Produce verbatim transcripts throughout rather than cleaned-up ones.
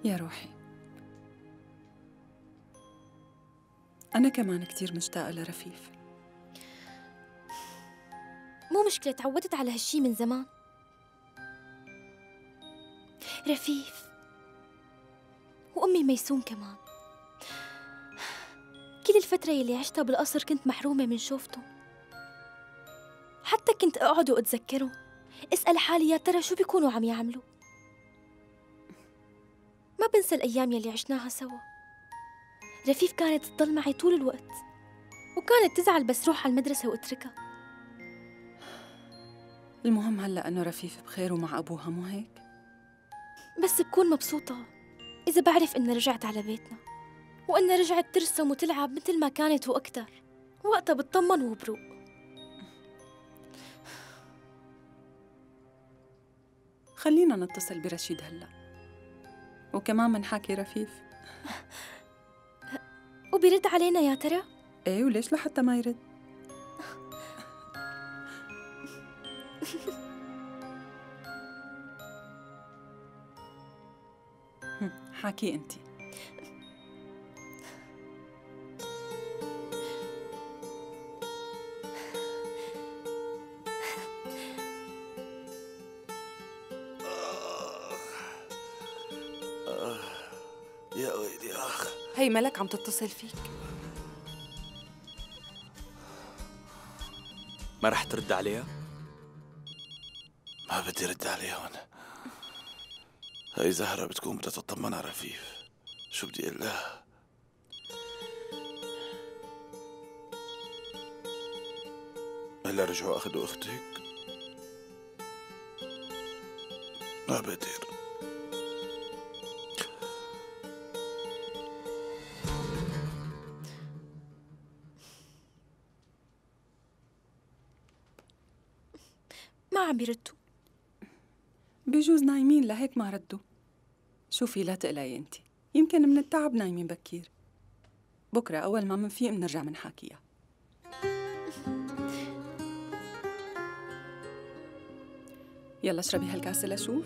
يا روحي، أنا كمان كتير مشتاقة لرفيف. مو مشكلة، تعودت على هالشي من زمان. رفيف وأمي ميسون كمان، كل الفترة يلي عشتها بالقصر كنت محرومة من شوفته. حتى كنت أقعد وأتذكره، أسأل حالي يا ترى شو بيكونوا عم يعملوا. ما بنسى الأيام يلي عشناها سوا. رفيف كانت تضل معي طول الوقت، وكانت تزعل بس روح على المدرسة واتركها. المهم هلأ أنه رفيف بخير ومع أبوها، مو هيك؟ بس بكون مبسوطة إذا بعرف إنها رجعت على بيتنا، وإنها رجعت ترسم وتلعب مثل ما كانت وأكتر. وقتها بتطمن وبروق. خلينا نتصل برشيد هلأ، وكمان منحاكي رفيف. وبيرد علينا يا ترى؟ ايه، وليش لحتى ما يرد؟ حاكي انتي. يا ويلي اخ. هي ملك عم تتصل فيك. ما رح ترد عليها؟ ما بدي رد عليهم. هي زهرة بتكون بدها تطمن على رفيف. شو بدي اقول لها؟ هلا رجعوا اخذوا اختك؟ ما بقدر. ما عم بيردوا. بجوز نايمين لهيك ما ردوا. شوفي لا تقلقي انتي، يمكن من التعب نايمين بكير. بكرة أول ما منفيق منرجع منحاكيها. يلا اشربي هالكاسة لشوف.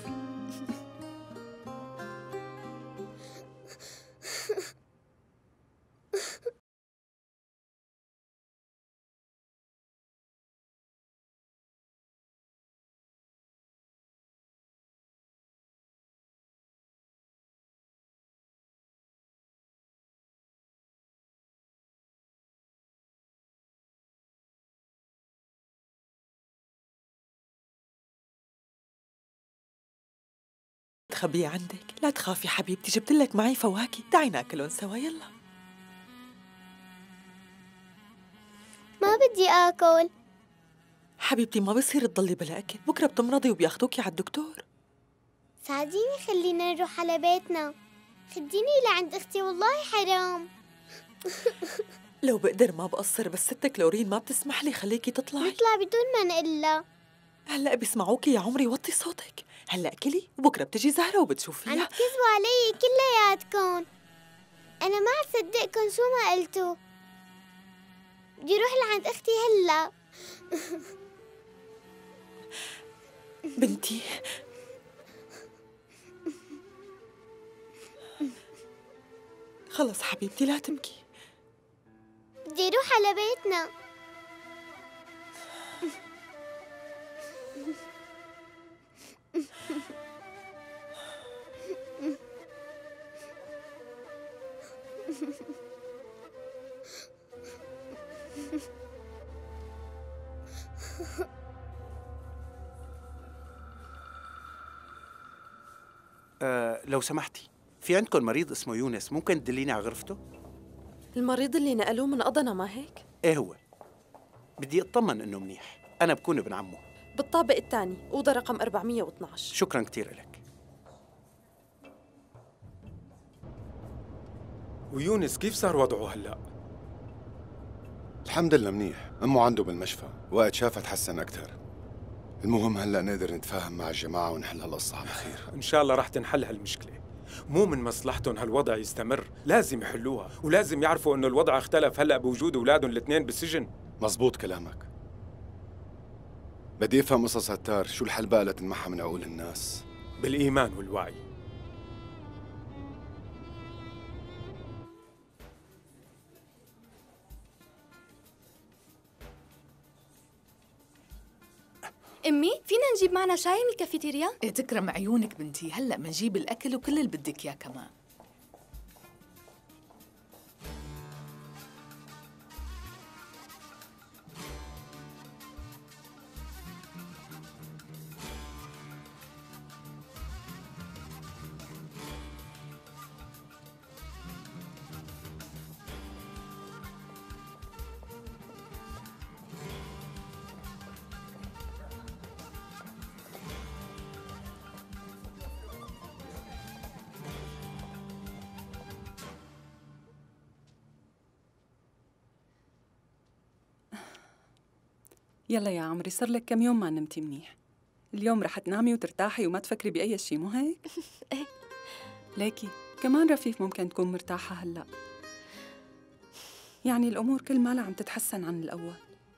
تخبيه عندك، لا تخافي حبيبتي، جبت لك معي فواكه، تعي ناكلهم سوا. يلا. ما بدي آكل. حبيبتي ما بصير تضلي بلا أكل، بكرة بتمرضي وبياخدوكي على الدكتور. ساعديني خلينا نروح على بيتنا. خديني لعند أختي والله حرام. لو بقدر ما بقصر، بس ستك لورين ما بتسمح لي خليكي تطلعي. نطلع بدون ما نقلها. هلأ بيسمعوكي يا عمري، وطي صوتك. هلأ كلي وبكرة بتجي زهرة وبتشوفيها. عم تكذبوا علي كلياتكم. أنا ما عم صدقكم شو ما قلتوا. بدي روح لعند أختي هلا. بنتي خلص حبيبتي لا تبكي. بدي روح على بيتنا. أه لو سمحتي، في عندكم مريض اسمه يونس، ممكن تدليني على غرفته؟ المريض اللي نقلوه من قضنا ما هيك؟ ايه هو؟ بدي اطمن انه منيح، انا بكون ابن عمه. بالطابق الثاني، أوضة رقم أربعمية واثنعش. شكرا كثير لك. ويونس كيف صار وضعه هلا؟ الحمد لله منيح، امه عنده بالمشفى، وقت شافها تحسن اكثر. المهم هلا نقدر نتفاهم مع الجماعه ونحل هالقصه على خير. ان شاء الله رح تنحل هالمشكله. مو من مصلحتهم هالوضع يستمر، لازم يحلوها، ولازم يعرفوا انه الوضع اختلف هلا بوجود اولادهم الاثنين بالسجن. مزبوط كلامك. بدي افهم قصص هالتار، شو الحل بقى لتنمحى من عقول الناس؟ بالايمان والوعي. أمي فينا نجيب معنا شاي من الكافيتيريا؟ إيه تكرم عيونك بنتي، هلأ منجيب الأكل وكل اللي بدك إياه كمان. يلا يا عمري، صار لك كم يوم ما نمتي منيح. اليوم رح تنامي وترتاحي وما تفكري بأي شيء، مو هيك؟ ايه ليكي كمان رفيف ممكن تكون مرتاحة هلأ، يعني الأمور كل مالها عم تتحسن عن الأول.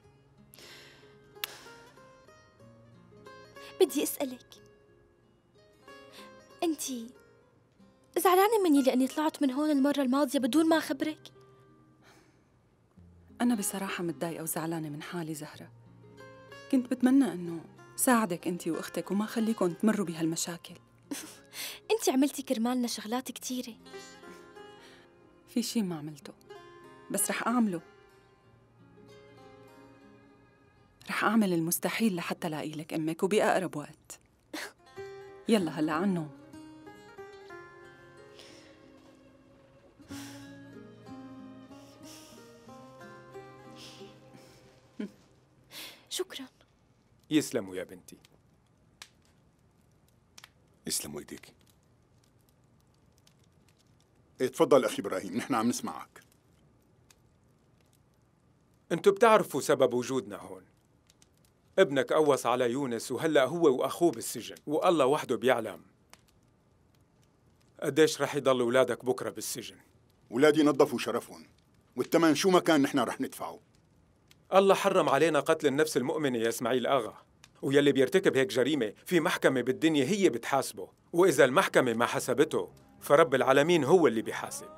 بدي أسألك، أنتي زعلانة مني لأني طلعت من هون المرة الماضية بدون ما أخبرك؟ أنا بصراحة متضايقة وزعلانة من حالي زهرة. كنت بتمنى إنه ساعدك أنتي وأختك وما خليكم تمروا بهالمشاكل. أنتي عملتي كرمالنا شغلات كتيرة. في شي ما عملته، بس رح أعمله. رح أعمل المستحيل لحتى لاقي لك أمك وبأقرب وقت. يلا هلأ عنهم. شكراً. يسلموا يا بنتي. يسلموا ايديك. ايه تفضل اخي ابراهيم، نحن عم نسمعك. انتوا بتعرفوا سبب وجودنا هون. ابنك قوص على يونس وهلأ هو وأخوه بالسجن، والله وحده بيعلم قديش رح يضل أولادك بكرة بالسجن. أولادي نظفوا شرفهم، والثمن شو ما كان نحن رح ندفعه. الله حرم علينا قتل النفس المؤمنة يا إسماعيل آغا، ويلي بيرتكب هيك جريمة في محكمة بالدنيا هي بتحاسبه، وإذا المحكمة ما حسبته فرب العالمين هو اللي بيحاسب.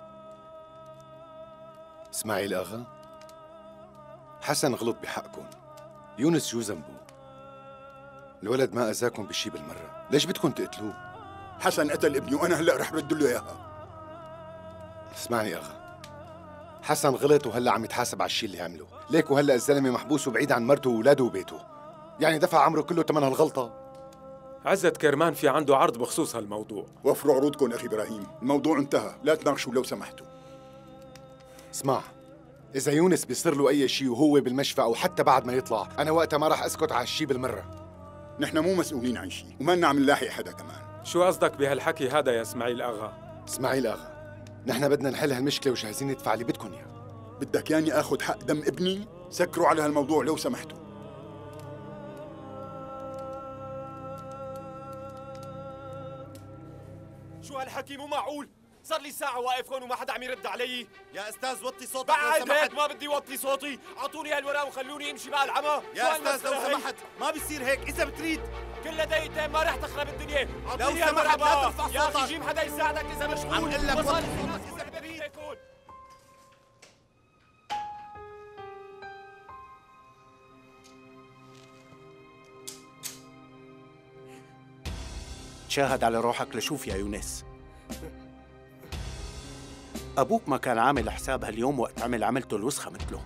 اسماعيل آغا، حسن غلط بحقكم. يونس شو ذنبه؟ الولد ما أذاكم بشي بالمرة، ليش بدكم تقتلوه؟ حسن قتل ابني وأنا هلأ رح رد له إياها. اسمعني آغا، حسن غلط وهلا عم يتحاسب على الشيء اللي عمله، ليك وهلا الزلمه محبوس وبعيد عن مرته واولاده وبيته، يعني دفع عمره كله ثمن هالغلطه. عزت كرمان في عنده عرض بخصوص هالموضوع. وفروا عروضكم اخي ابراهيم، الموضوع انتهى، لا تناقشوا لو سمحتوا. اسمع، اذا يونس بيصير له اي شيء وهو بالمشفى او حتى بعد ما يطلع، انا وقتها ما راح اسكت على هالشيء بالمره. نحن مو مسؤولين عن شيء وما لنا عم نلاحق حدا كمان. شو قصدك بهالحكي هذا يا اسماعيل آغا؟ اسماعيل آغا، نحن بدنا نحل هالمشكله وجاهزين ندفع اللي بدكم اياه. بدك ياني اخذ حق دم ابني؟ سكروا على هالموضوع لو سمحتوا. شو هالحكي مو معقول، صار لي ساعة واقف هون وما حدا عم يرد علي. يا استاذ وطي صوتك بعد لو سمحت. هيك ما بدي وطي صوتي، اعطوني هالورقة وخلوني امشي مع العمى. يا استاذ لو سمحت ما بيصير هيك، اذا بتريد كل دقيقتين ما رح تخرب الدنيا. لو اعطوني سمحت لا هالورقة ترفع يا صوتك. اخي، جيب حدا يساعدك اذا مشغول. عم قل لك وصل وطي خلاص اذا بدك هيك هون. تشاهد على روحك لشوف يا يونس. أبوك ما كان عامل حساب هاليوم وقت عمل عملته الوسخة مثله.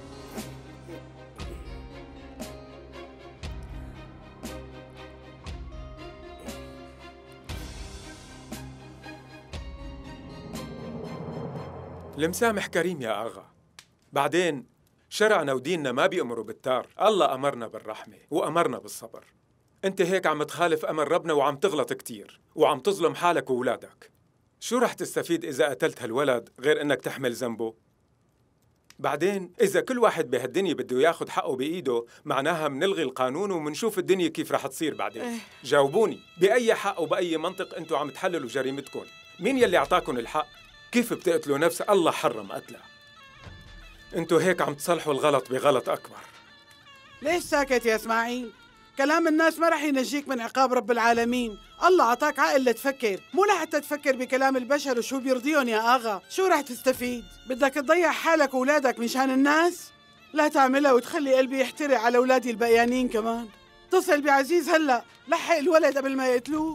المسامح كريم يا آغا. بعدين شرعنا وديننا ما بيأمروا بالتار، الله أمرنا بالرحمة وأمرنا بالصبر. أنت هيك عم تخالف أمر ربنا وعم تغلط كتير وعم تظلم حالك وولادك. شو رح تستفيد إذا قتلت هالولد غير إنك تحمل ذنبه؟ بعدين إذا كل واحد بهالدنيا بده ياخد حقه بإيده، معناها منلغي القانون ومنشوف الدنيا كيف رح تصير بعدين. جاوبوني، بأي حق وبأي منطق أنتوا عم تحللوا جريمتكم؟ مين يلي أعطاكم الحق؟ كيف بتقتلوا نفس الله حرم قتلها؟ أنتوا هيك عم تصلحوا الغلط بغلط أكبر. ليش ساكت يا إسماعيل؟ كلام الناس ما رح ينجيك من عقاب رب العالمين. الله عطاك عقل لتفكر، مو لحتى تفكر بكلام البشر وشو بيرضيهم يا آغا. شو رح تستفيد؟ بدك تضيع حالك وولادك مشان الناس؟ لا تعملها وتخلي قلبي يحترق على أولادي البقيانين كمان. اتصل بعزيز هلا، لحق الولد قبل ما يقتلوه.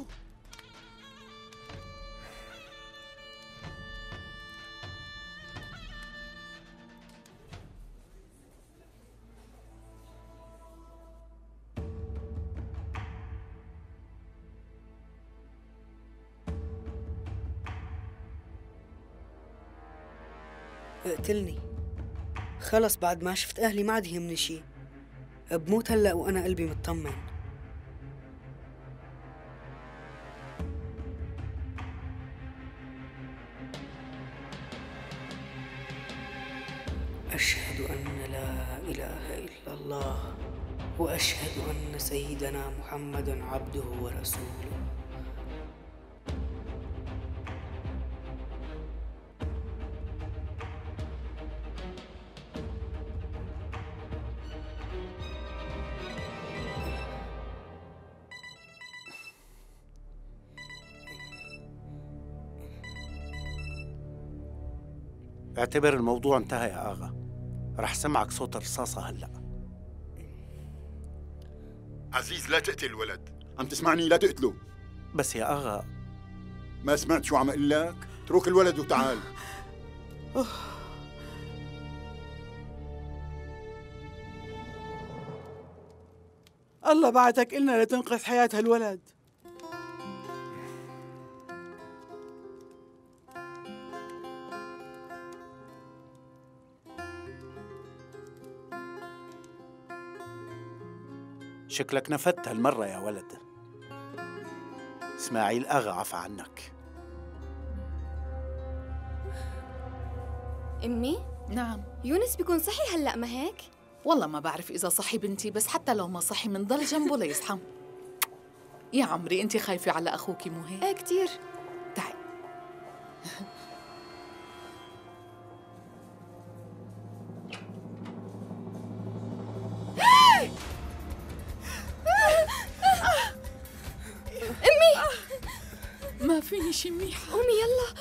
اقتلني خلص، بعد ما شفت أهلي ما عاد يهمني شي. بموت هلأ وأنا قلبي مطمن. أشهد أن لا إله إلا الله وأشهد أن سيدنا محمد عبده ورسوله. اعتبر الموضوع انتهى يا آغا. رح سمعك صوت الرصاصة هلأ. عزيز لا تقتل الولد، عم تسمعني؟ لا تقتله. بس يا آغا ما سمعت شو عم اقول لك؟ اترك الولد وتعال. الله بعتك إلنا لتنقذ حياة هالولد. شكلك نفدت هالمرة يا ولد. اسماعيل آغا عفى عنك. أمي؟ نعم. يونس بيكون صحي هلأ ما هيك؟ والله ما بعرف إذا صحي بنتي، بس حتى لو ما صحي منضل جنبه ليصحى. يا عمري أنت خايفة على أخوكي مو هيك؟ إيه كتير. تعي. أمي ما فيني شي منيح. قومي يلا.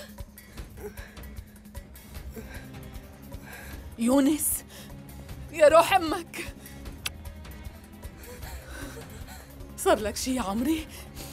يونس يا روح أمك، صار لك شي يا عمري؟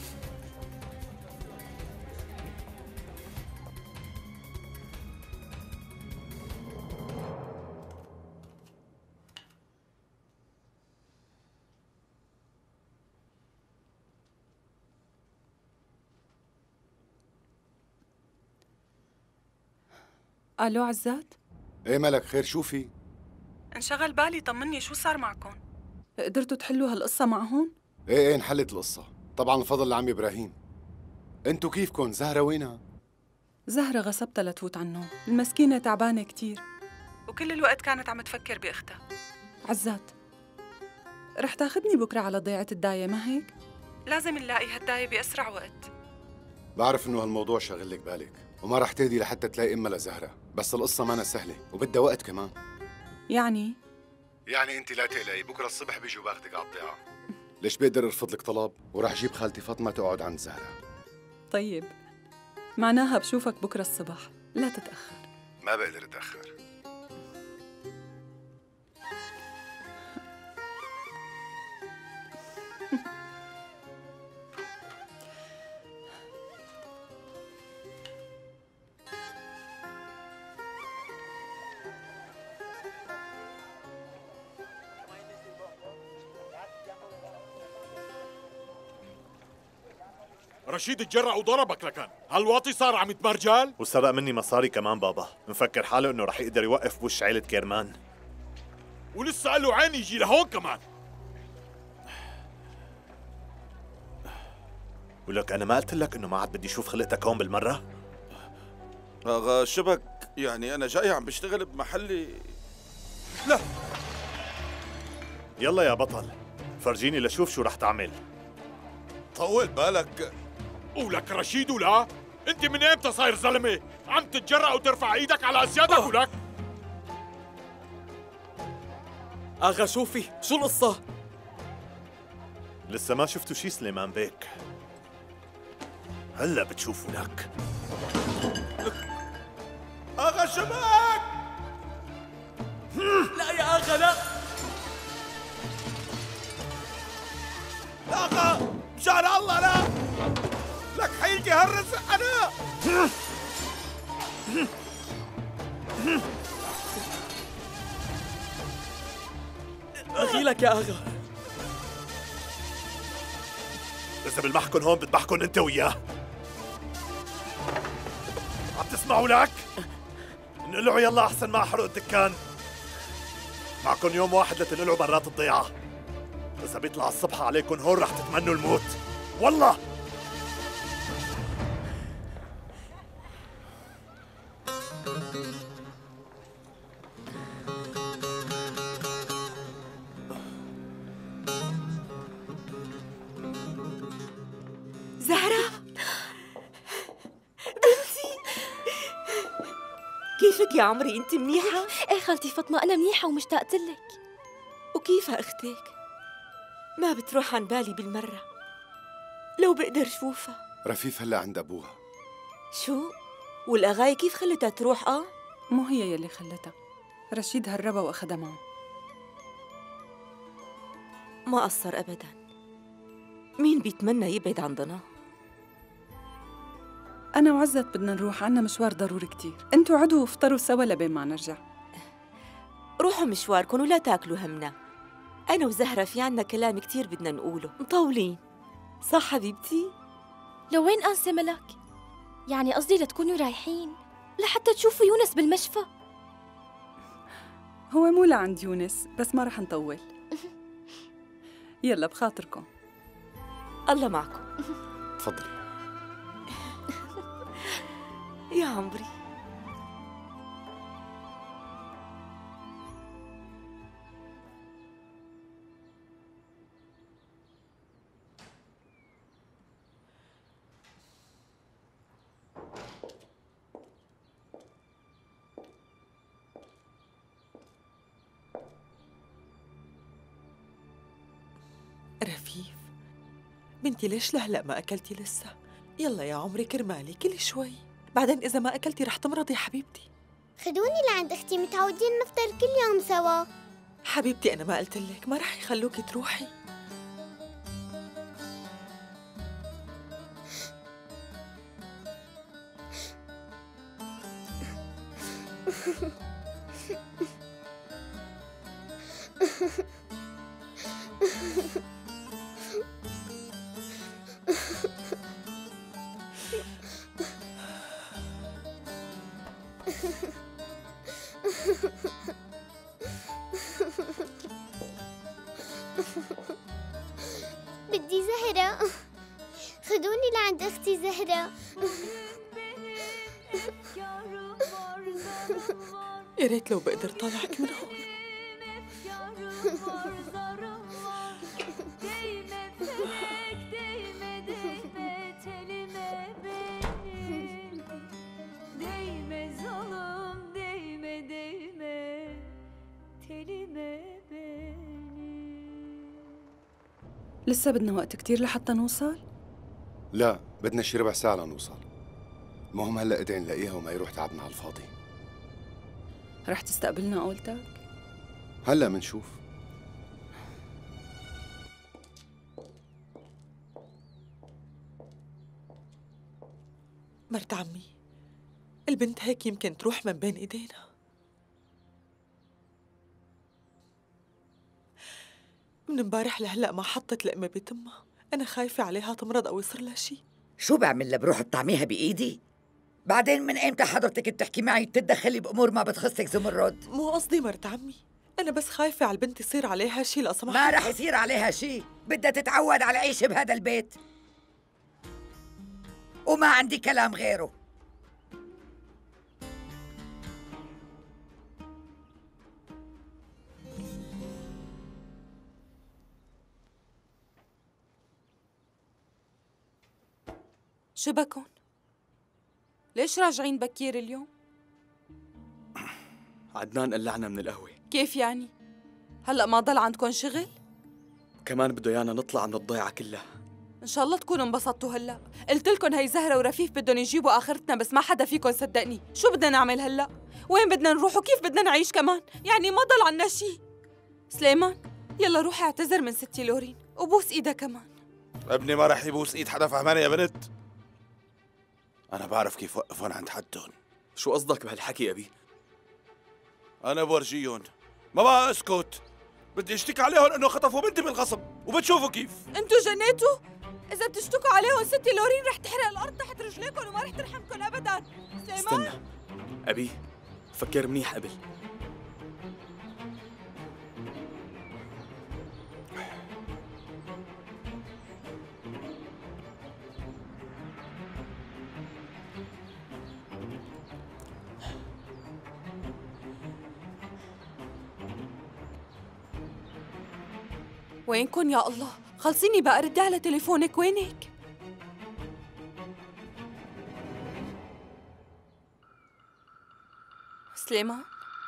الو عزات؟ ايه مالك خير؟ شو في؟ انشغل بالي، طمني شو صار معكم؟ قدرتوا تحلوا هالقصة معهم؟ ايه ايه انحلت القصة، طبعا الفضل لعمي ابراهيم. انتو كيفكن؟ زهرة وينها؟ زهرة غصبتها لتفوت عنهم، المسكينة تعبانة كتير وكل الوقت كانت عم تفكر بأختها. عزات، رح تاخدني بكرة على ضيعة الداية ما هيك؟ لازم نلاقي هالداية بأسرع وقت. بعرف انه هالموضوع شاغل لك بالك وما رح تهدي لحتى تلاقي امها لزهرة، بس القصة مانا سهلة وبدها وقت كمان. يعني؟ يعني انت لا تقلقي، بكرة الصبح بيجوا باخدك على الضيعة. ليش بقدر ارفض لك طلب وراح اجيب خالتي فاطمة تقعد عند زهرة. طيب معناها بشوفك بكرة الصبح، لا تتأخر. ما بقدر اتأخر. رشيد اتجرأ وضربك لكان، هالواطي صار عم يتمرجل؟ وسرق مني مصاري كمان بابا، مفكر حاله انه رح يقدر يوقف بوش عيلة كيرمان. ولسه قال له عين يجي لهون كمان. ولك انا ما قلت لك انه ما عاد بدي اشوف خلقتك هون بالمرة؟ اغا شبك، يعني انا جاي عم بشتغل بمحلي. لا يلا يا بطل فرجيني لشوف شو رح تعمل. طول بالك. ولك رشيد ولا؟ انت من امتى صاير زلمه؟ عم تتجرأ وترفع ايدك على اسيادك ولك؟ اغا شوفي شو القصة؟ لسه ما شفتوا شي سليمان بيك، هلا بتشوفوا لك. اغا شبك. لا يا اغا لا. هالرزق أنا. أغيلك يا أغا. إذا بالمحكن هون بذبحكن أنت وياه. عم تسمعوا لك؟ انقلعوا يلا أحسن ما أحرق الدكان. معكن يوم واحد لتنقلعوا برات الضيعة. إذا بيطلع الصبح عليكن هون رح تتمنوا الموت. والله زهرة بنتي، كيفك يا عمري؟ انت منيحة؟ ايه خالتي فاطمة، أنا منيحة ومشتاقة لك. وكيفها أختك؟ ما بتروح عن بالي بالمرة، لو بقدر شوفها. رفيف هلا عند أبوها. شو؟ والأغاية كيف خلتها تروح؟ آه؟ مو هي يلي خلتها، رشيد هربها وأخدها معه. ما قصر أبداً. مين بيتمنى يبعد عن ضناه؟ أنا وعزت بدنا نروح، عنا مشوار ضروري كتير. انتوا عدوا وافطروا سوا لبين ما نرجع. روحوا مشواركم ولا تاكلوا همنا. أنا وزهرة في عنا كلام كتير بدنا نقوله، مطولين. صح حبيبتي؟ لوين أنسة ملك؟ يعني قصدي لتكونوا رايحين لحتى تشوفوا يونس بالمشفى. هو مو لعند يونس، بس ما رح نطول. يلا بخاطركم. الله معكم. تفضلي يا عمري. رفيف بنتي، ليش لهلأ ما أكلتي لسه؟ يلا يا عمري كرمالي كلي شوي، بعدين إذا ما أكلتي رح تمرضي حبيبتي. خدوني لعند أختي، متعودين نفطر كل يوم سوا. حبيبتي أنا ما قلت لك ما رح يخلوكي تروحي. بدي زهرة، خدوني لعند أختي زهرة. يا ريت لو بقدر طلعك من هون. لسه بدنا وقت كتير لحتى نوصل؟ لا، بدنا شي ربع ساعة لنوصل. المهم هلا ادعي نلاقيها وما يروح تعبنا على الفاضي. رح تستقبلنا قولتك؟ هلا منشوف. مرت عمي، البنت هيك يمكن تروح من بين ايدينا. من امبارح لهلا ما حطت لقمة بتمها، أنا خايفة عليها تمرض أو يصير لها شيء. شو بعمل لها؟ بروح بطعميها بإيدي؟ بعدين من إمتى حضرتك بتحكي معي بتتدخلي بأمور ما بتخصك زمرد؟ مو قصدي مرت عمي، أنا بس خايفة على البنت يصير عليها شيء لا سمح ما رح يصير عليها شيء، بدها تتعود على العيش بهذا البيت وما عندي كلام غيره. شو بكون؟ ليش راجعين بكير اليوم؟ عدنان قلعنا من القهوة. كيف يعني؟ هلأ ما ضل عندكم شغل؟ كمان بده يانا نطلع من الضيعة كلها. إن شاء الله تكونوا انبسطتوا هلأ. قلت لكم هي زهرة ورفيف بدهم يجيبوا آخرتنا، بس ما حدا فيكم صدقني. شو بدنا نعمل هلأ؟ وين بدنا نروح وكيف بدنا نعيش كمان؟ يعني ما ضل عنا شي. سليمان يلا روحي اعتذر من ستي لورين وبوس ايدها كمان. ابني ما رح يبوس ايد حدا، فهماني يا بنت؟ أنا بعرف كيف وقفهم عند حدهم. شو قصدك بهالحكي أبي؟ أنا بورجيهم، ما بقى أسكت. بدي اشتكي عليهم إنه خطفوا بنتي بالغصب، وبتشوفوا كيف. انتوا جنيتوا؟ إذا بتشتكوا عليهم ستي لورين رح تحرق الأرض تحت رجليكم وما رح ترحمكم أبداً. سليمان استنى أبي، فكر منيح قبل. وينكن يا الله؟ خلصيني بقى ردي على تليفونك. وينك؟ سليمان؟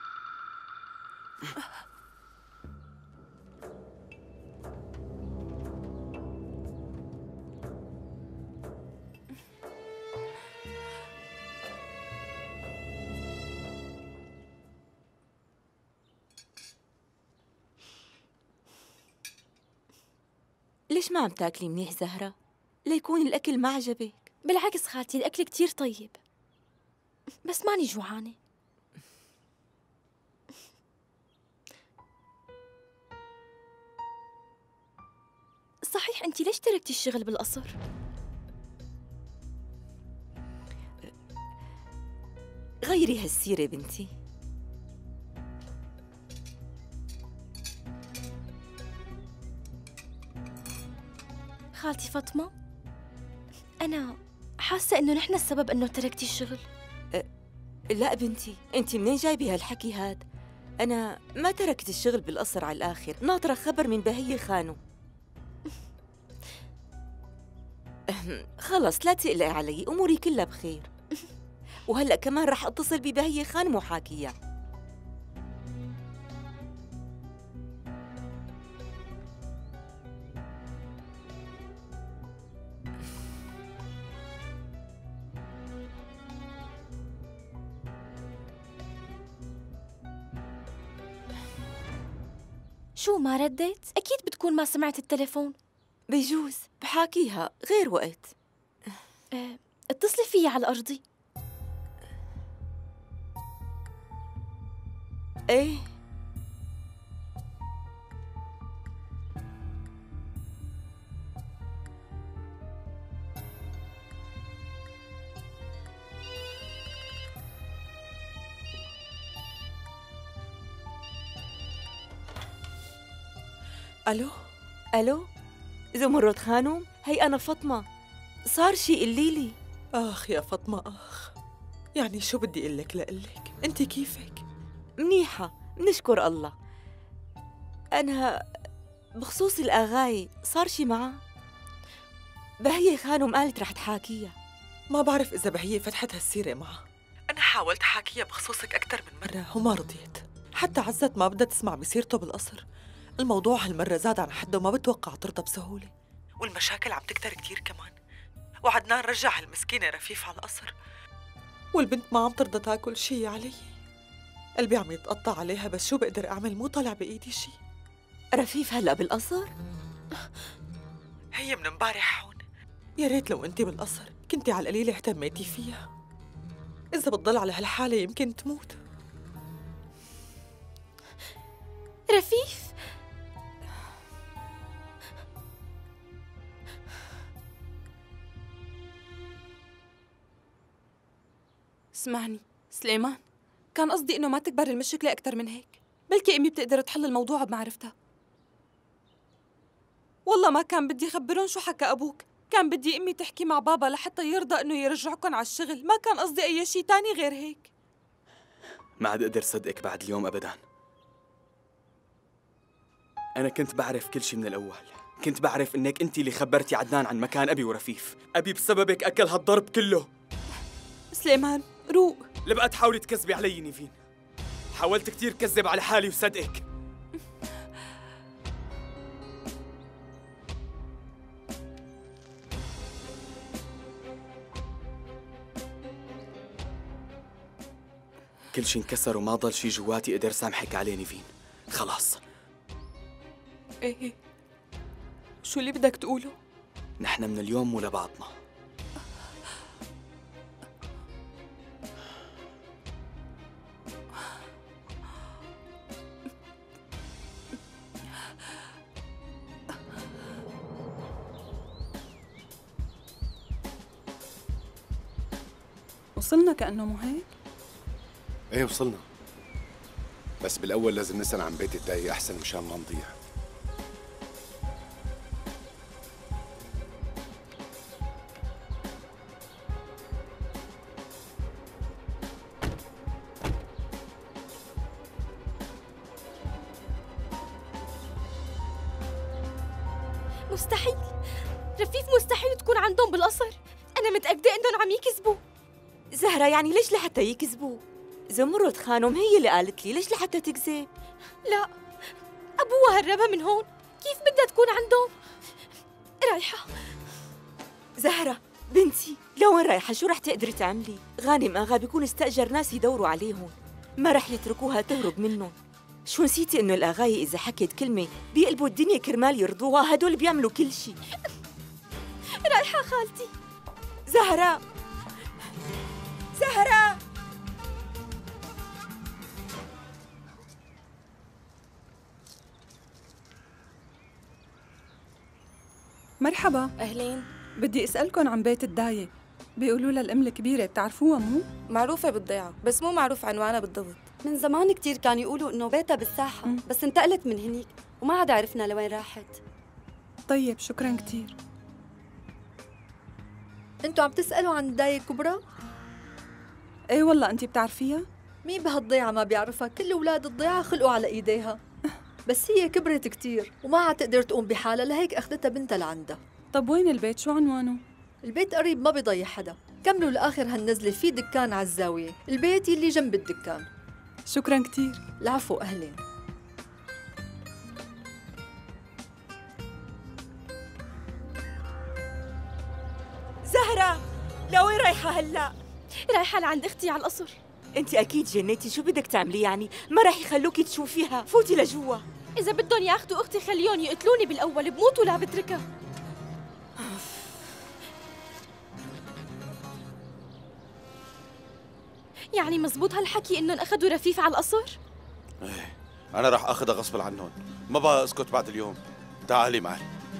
ليش ما عم تاكلي منيح زهرة؟ ليكون الأكل ما عجبك. بالعكس خالتي، الأكل كتير طيب، بس ماني جوعانة. صحيح أنتِ ليش تركتي الشغل بالقصر؟ غيري هالسيرة بنتي. خالتي فاطمة، أنا حاسة إنه نحن السبب إنه تركتي الشغل. أه لا بنتي، أنت منين جايبي هالحكي هاد؟ أنا ما تركت الشغل بالقصر على الآخر، ناطرة خبر من بهية خانو. خلص لا تقلقي علي، أموري كلها بخير. وهلأ كمان رح أتصل ببهية خان وحاكيها. شو ما رديت؟ أكيد بتكون ما سمعت التليفون. بيجوز، بحاكيها غير وقت. أه، اتصلي فيي على الأرضي. ايه الو الو زمرد خانم، هي انا فاطمه. صار شي قولي لي. اخ يا فاطمه اخ، يعني شو بدي اقول لك لقلك؟ انت كيفك؟ منيحه بنشكر الله. انا بخصوص الاغاي صار شي معها؟ بهية خانم قالت رح تحاكيها. ما بعرف اذا بهية فتحت هالسيره معها. انا حاولت حاكيها بخصوصك اكثر من مره وما رضيت. حتى عزت ما بدها تسمع بسيرته بالقصر. الموضوع هالمره زاد عن حده وما بتوقع ترضى بسهوله، والمشاكل عم تكتر كتير كمان. وعدنان رجع هالمسكينه رفيف على القصر، والبنت ما عم ترضى تاكل شي يا علي. قلبي عم يتقطع عليها، بس شو بقدر اعمل؟ مو طالع بايدي شي. رفيف هلا بالقصر؟ هي من امبارح هون. يا ريت لو انت بالقصر كنتي على القليله اهتميتي فيها. اذا بتضل على هالحاله يمكن تموت. رفيف اسمعني سليمان، كان قصدي إنه ما تكبر المشكلة أكتر من هيك. بلكي أمي بتقدر تحل الموضوع بمعرفتها. والله ما كان بدي أخبرهم شو حكى أبوك، كان بدي أمي تحكي مع بابا لحتى يرضى إنه يرجعكم على الشغل، ما كان قصدي أي شيء تاني غير هيك. ما عاد أقدر صدقك بعد اليوم أبداً. أنا كنت بعرف كل شيء من الأول، كنت بعرف إنك أنت اللي خبرتي عدنان عن مكان أبي ورفيف. أبي بسببك أكل هالضرب كله. سليمان روق. لبقى تحاولي تكذبي علي نيفين. حاولت كتير كذب على حالي وصدقك. كل شي انكسر وما ضل شي جواتي قدر سامحك عليه نيفين. خلاص. ايه شو اللي بدك تقوله؟ نحن من اليوم مو لبعضنا. وصلنا كأنه مو هيك؟ ايه وصلنا، بس بالأول لازم نسأل عن بيت الداي أحسن مشان ما نضيع. مستحيل، رفيف مستحيل تكون عندهم بالقصر. أنا متأكدة إنهم عم يكذبوا. زهرة يعني ليش لحتى يكذبوا؟ زمرد خانم هي اللي قالت لي، ليش لحتى تكذب؟ لا، أبوها هربها من هون، كيف بدها تكون عندهم؟ رايحة. زهرة بنتي، لوين رايحة؟ شو رح تقدري تعملي؟ غانم آغا بيكون استأجر ناس يدوروا عليهم، ما رح يتركوها تهرب منهم. شو نسيتي إنه الآغاية إذا حكت كلمة بيقلبوا الدنيا كرمال يرضوها؟ هدول بيعملوا كل شيء. رايحة خالتي. زهرة زهرة مرحبا. أهلين. بدي أسألكن عن بيت الداية، بيقولوا لها الأم الكبيرة، بتعرفوها مو؟ معروفة بالضيعة، بس مو معروف عنوانها بالضبط. من زمان كتير كانوا يقولوا إنه بيتها بالساحة، م. بس انتقلت من هنيك وما عاد عرفنا لوين راحت. طيب شكراً كتير. انتوا عم تسألوا عن الداية الكبرى؟ ايه والله، انتي بتعرفيها؟ مين بهالضيعة ما بيعرفها؟ كل أولاد الضيعة خلقوا على إيديها. بس هي كبرت كتير وما عاد تقدر تقوم بحالها، لهيك أخذتها بنتها لعندها. طب وين البيت؟ شو عنوانه؟ البيت قريب ما بيضيع حدا. كملوا لآخر هالنزلة، في دكان على الزاوية، البيت يلي جنب الدكان. شكراً كتير. العفو، أهلين. زهرة لوين رايحة هلأ؟ رايحة لعند أختي على القصر. انت أكيد جنيتي، شو بدك تعملي يعني؟ ما رح يخلوكي تشوفيها، فوتي لجوا. إذا بدهم ياخذوا أختي خليهم يقتلوني بالأول، بموت ولا بتركها. يعني مزبوط هالحكي إنهم أخذوا رفيف على القصر؟ ايه، أنا رح أخذها غصب عنهم، ما بقى أسكت بعد اليوم. تعالي معي.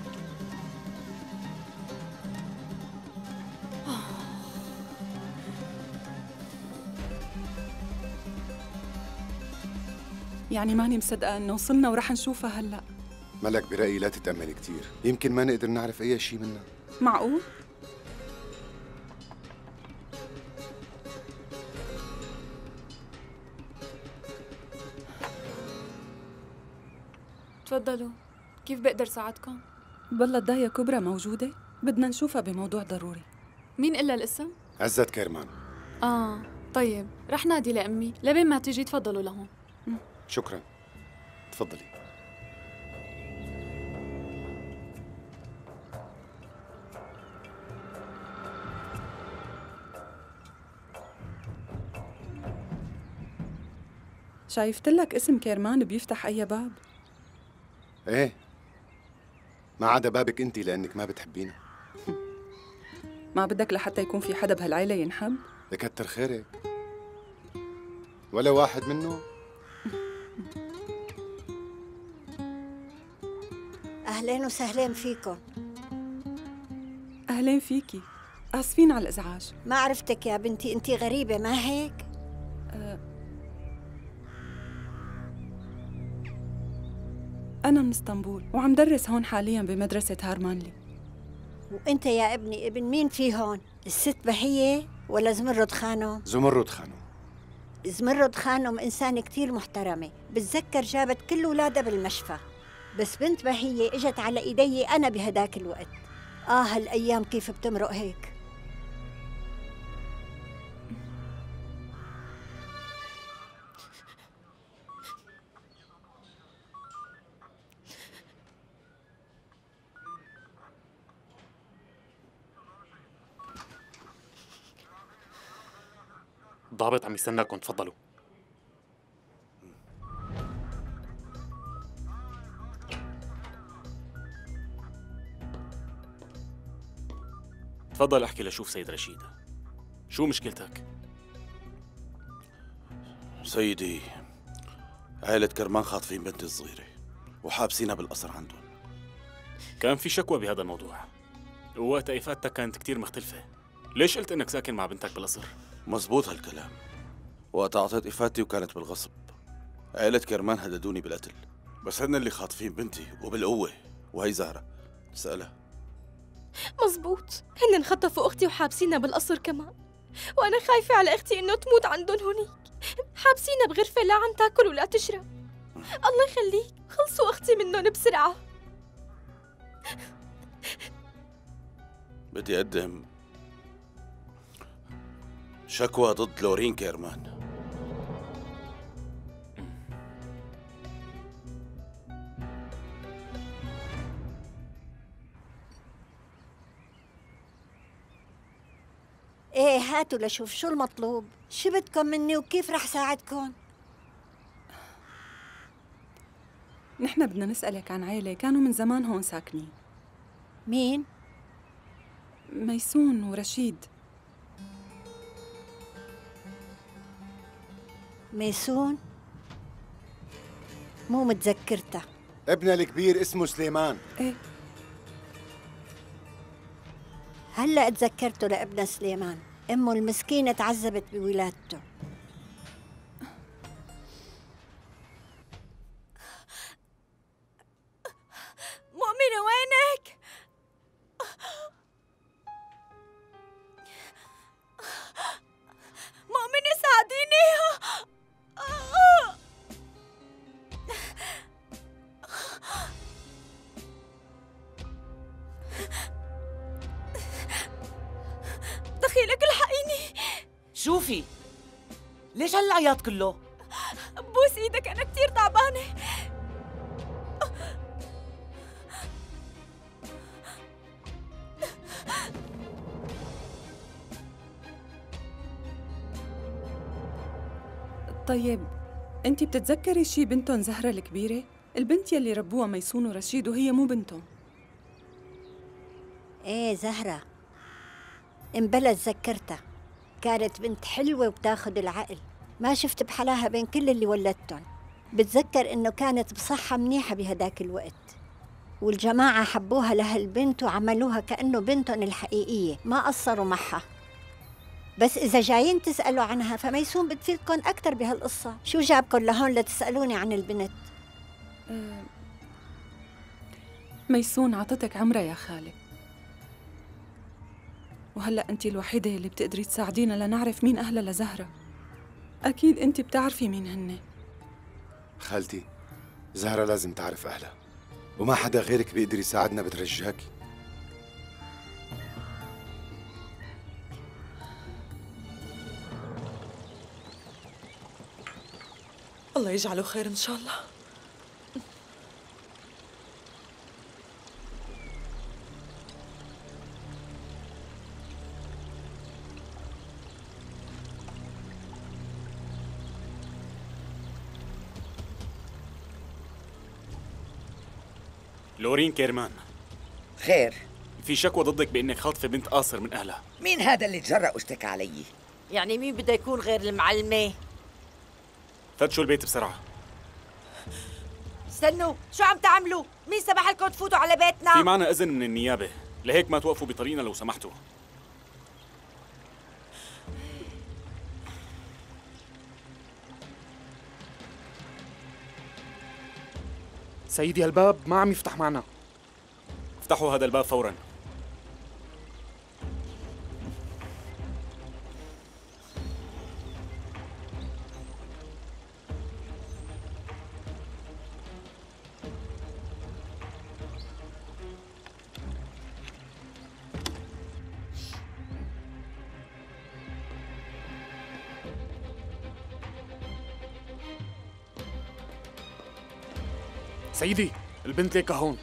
يعني ماني مصدقة إنه وصلنا ورح نشوفها هلأ. ملك برأيي لا تتأمل كتير، يمكن ما نقدر نعرف أي شيء منها. معقول؟ تفضلوا، كيف بقدر ساعدكم؟ بالله الداية كبرى موجودة؟ بدنا نشوفها بموضوع ضروري. مين إلا الاسم؟ عزت كرمان. آه طيب، رح نادي لأمي، لبين ما تيجي تفضلوا لهون. شكراً، تفضلي. شايفت لك اسم كرمان بيفتح أي باب. ايه، ما عدا بابك انت لأنك ما بتحبينا. ما بدك لحتى يكون في حدا بهالعيلة ينحب؟ يكتر خيرك، ولا واحد منه. أهلين وسهلين فيكم. أهلين فيكي، آسفين على الإزعاج. ما عرفتك يا بنتي، أنتي غريبة ما هيك؟ أه أنا من اسطنبول وعم درس هون حالياً بمدرسة هارمانلي. وأنت يا ابني ابن مين في هون؟ الست بهية ولا زمرد خانم؟ زمرد خانم. زمرد خانم إنسانة كتير محترمة، بتذكر جابت كل أولادها بالمشفى، بس بنت بهية إجت على إيدي أنا بهداك الوقت. آه هالأيام كيف بتمرق هيك. الضابط عم يستناكم، تفضلوا. تفضل احكي لشوف سيد رشيد، شو مشكلتك؟ سيدي، عائلة كرمان خاطفين بنتي الصغيرة وحابسينها بالقصر عندهم. كان في شكوى بهذا الموضوع، ووقت إفادتك كانت كتير مختلفة. ليش قلت إنك ساكن مع بنتك بالقصر؟ مزبوط هالكلام. وقت أعطيت إفادتي وكانت بالغصب. عائلة كرمان هددوني بالقتل، بس هن اللي خاطفين بنتي وبالقوة. وهي زهرة سألها. مزبوط، هن انخطفوا أختي وحابسينها بالقصر كمان، وأنا خايفة على أختي إنه تموت عندهم هنيك. حابسينها بغرفة لا عم تاكل ولا تشرب. الله يخليك خلصوا أختي منهم بسرعة. بدي أقدم شكوى ضد لورين كيرمان. ايه هاتوا لشوف شو المطلوب، شو بدكم مني وكيف رح ساعدكم؟ نحن بدنا نسألك عن عيلة كانوا من زمان هون ساكنين. مين؟ ميسون ورشيد. ميسون؟ مو متذكرتها. ابنها الكبير اسمه سليمان. ايه هلا اتذكرته لابنها سليمان، امه المسكينة تعذبت بولادته. مؤمنة وينك؟ مؤمنة ساعديني. دخيلك الحقيني. شوفي ليش هالعياط كله؟ بوس ايدك انا كثير تعبانة. طيب انت بتتذكري شي بنتهم زهرة الكبيرة؟ البنت يلي ربوها ميسون ورشيد وهي مو بنتهم. ايه زهرة، انبلى تذكرتها، كانت بنت حلوة وبتاخد العقل، ما شفت بحلاها بين كل اللي ولدتهم. بتذكر انه كانت بصحة منيحة بهداك الوقت، والجماعة حبوها لهالبنت وعملوها كأنه بنتهم الحقيقية، ما قصروا معها. بس إذا جايين تسألوا عنها فميسون بتفيدكم أكتر بهالقصة. شو جابكم لهون لتسألوني عن البنت؟ أه ميسون عطتك عمرها يا خالة، وهلأ أنت الوحيدة اللي بتقدري تساعدينا لنعرف مين أهلها لزهرة. أكيد أنت بتعرفي مين هن. خالتي، زهرة لازم تعرف أهلها، وما حدا غيرك بيقدر يساعدنا، بترجاكي. الله يجعله خير إن شاء الله. لورين كيرمان. خير؟ في شكوى ضدك بانك خاطفه بنت قاصر من اهلها. مين هذا اللي تجرأ واشتكى علي؟ يعني مين بده يكون غير المعلمة؟ فتشوا البيت بسرعة. استنوا، شو عم تعملوا؟ مين سمح لكم تفوتوا على بيتنا؟ في معنا إذن من النيابة، لهيك ما توقفوا بطريقنا لو سمحتوا. سيدي الباب ما عم يفتح معنا. افتحوا هذا الباب فوراً. سيدي البنت ليكا هون.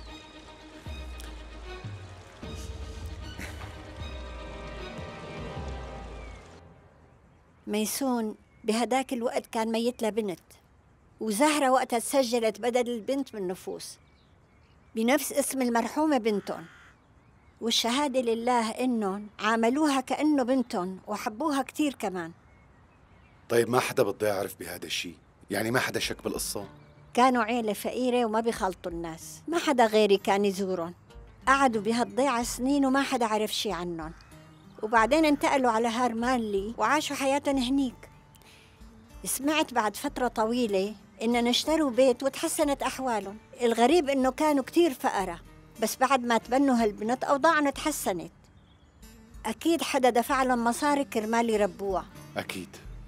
ميسون بهداك الوقت كان ميت لها بنت، وزهرة وقتها تسجلت بدل البنت بالنفوس بنفس اسم المرحومة بنتهم، والشهادة لله إنهم عاملوها كأنه بنتهم وحبوها كتير كمان. طيب ما حدا بده يعرف بهذا الشيء؟ يعني ما حدا شك بالقصة؟ كانوا عيلة فقيرة وما بيخلطوا الناس، ما حدا غيري كان يزورهم. قعدوا بهالضيعة سنين وما حدا عرف شي عنهم، وبعدين انتقلوا على هارمانلي وعاشوا حياتهم هنيك. سمعت بعد فترة طويلة إنهم اشتروا بيت وتحسنت أحوالهم. الغريب إنه كانوا كتير فقراء، بس بعد ما تبنوا هالبنت أوضاعهم تحسنت. أكيد حدا دفع لهم مصاري كرمال يربوها. أكيد.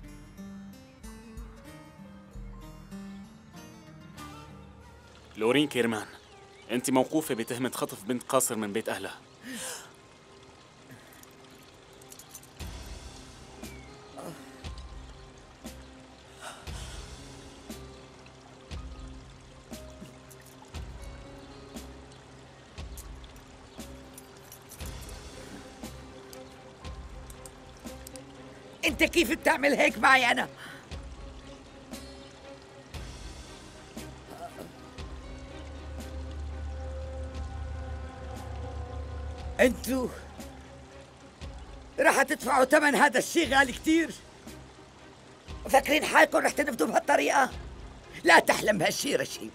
لورين كيرمان، أنت موقوفة بتهمة خطف بنت قاصر من بيت أهلها. انت كيف بتعمل هيك معي انا؟ انتو رح تدفعوا ثمن هذا الشيء غالي كتير. فاكرين حالكم رح تنفذوا بهالطريقة؟ لا تحلم بهالشيء رشيد.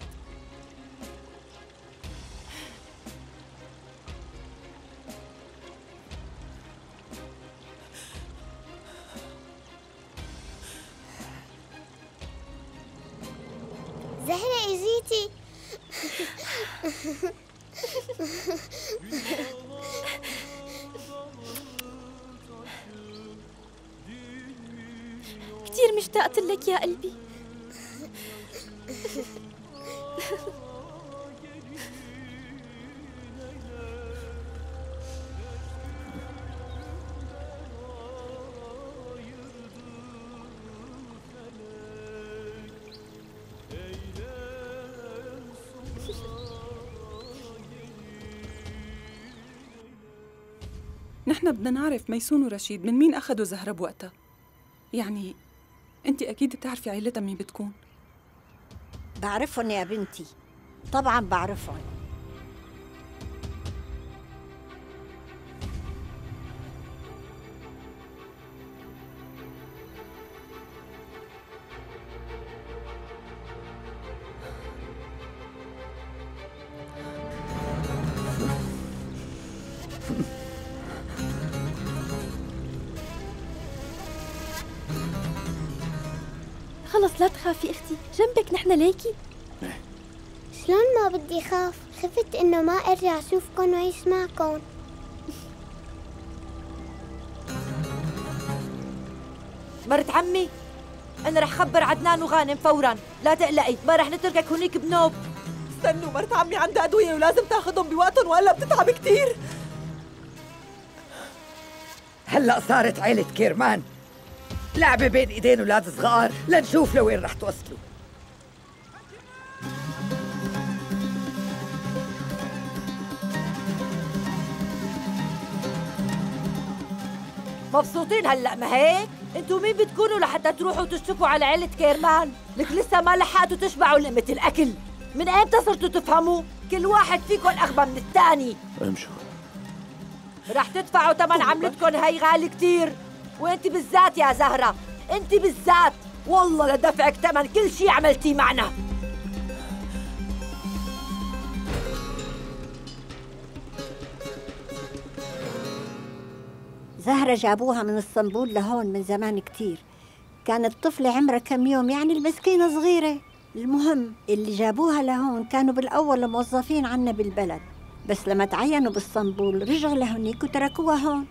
زهرة اجيتي. كتير مشتاقة لك يا قلبي. نحن بدنا نعرف ميسون ورشيد من مين أخذوا زهرة بوقتها. يعني أنت أكيد بتعرفي عيلتها مين بتكون. بعرفهم يا بنتي، طبعاً بعرفهم. خلص لا تخافي اختي، جنبك نحن ليكي. شلون ما بدي خاف؟ خفت انه ما ارجع اشوفكم واعيش معكم. مرت عمي، انا رح خبر عدنان وغانم فورا، لا تقلقي، ما رح نتركك هونيك بنوب. استنوا، مرت عمي عندها ادويه ولازم تاخذهم بوقتهم والا بتتعب كثير. هلا صارت عيلة كيرمان لعبة بين ايدين اولاد صغار، لنشوف لوين رح توصلوا. مبسوطين هلا ما هيك؟ انتو مين بتكونوا لحتى تروحوا تشتكوا على عيلة كيرمان؟ لك لسه ما لحقتوا تشبعوا لقمة الأكل. من ايمتى صرتوا تفهموا؟ كل واحد فيكم أغبى من الثاني. امشوا. رح تدفعوا ثمن عملتكم هي غالي كتير، وانت بالذات يا زهرة، انت بالذات والله لدفعك ثمن كل شيء عملتيه معنا. زهرة جابوها من اسطنبول لهون من زمان كتير. كانت طفلة عمرها كم يوم، يعني المسكينة صغيرة. المهم اللي جابوها لهون كانوا بالأول موظفين عنا بالبلد، بس لما تعينوا باسطنبول رجعوا لهونيك وتركوها هون.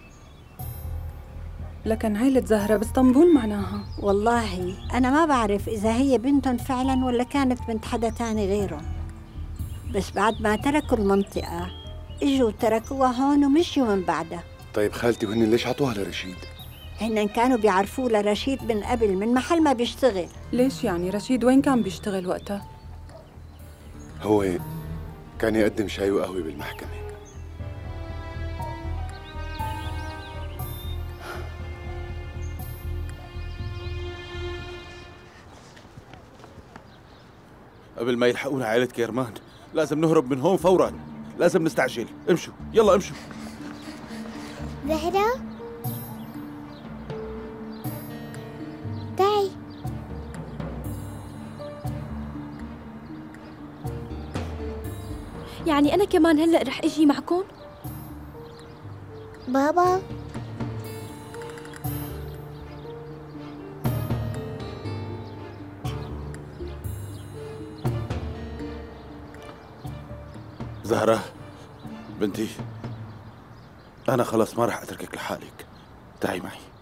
لكن عيلة زهرة باسطنبول معناها؟ والله أنا ما بعرف إذا هي بنتهم فعلا ولا كانت بنت حدا تاني غيرهم، بس بعد ما تركوا المنطقة إجوا تركوها هون ومشيوا من بعدها. طيب خالتي، وهن ليش عطوها لرشيد؟ هن كانوا بيعرفوه لرشيد من قبل، من محل ما بيشتغل. ليش يعني؟ رشيد وين كان بيشتغل وقتها؟ هو كان يقدم شاي وقهوة بالمحكمة. قبل ما يلحقونا عائلة كيرمان لازم نهرب من هون فورا، لازم نستعجل. امشوا يلا امشوا. زهرة تعي. يعني أنا كمان هلأ رح أجي معكم؟ بابا زهرة بنتي، أنا خلاص ما راح أتركك لحالك، تعي معي.